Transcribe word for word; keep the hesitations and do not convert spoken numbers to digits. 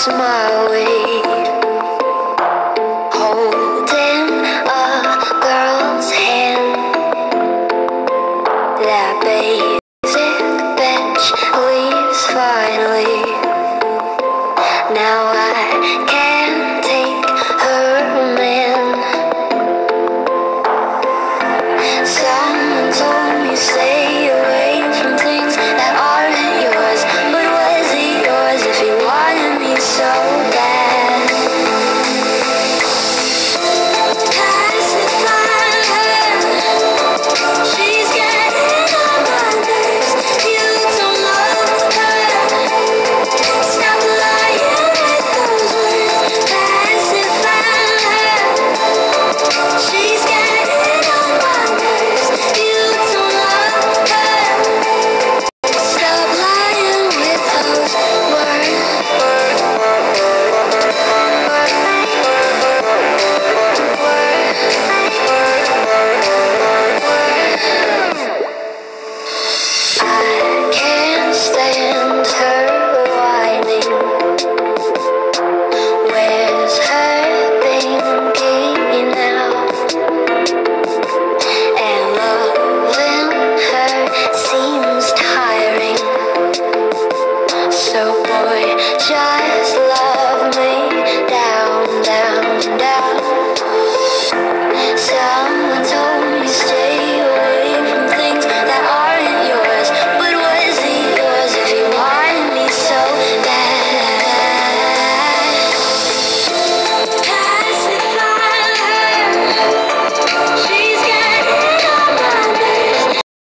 my way, holding a girl's hand. That basic bitch leaves finally. Now I can't take her man. Someone told me stay away from things that aren't yours, but was it yours if you wanted me so bad? Pacify her, she's getting on my nerves. You don't love her, stop lying with those words. Pacify her, she's getting on my nerves. You don't love her, stop lying with those words. I can't stand her whining. Where's her pinky now? And loving her seems tiring. So boy, just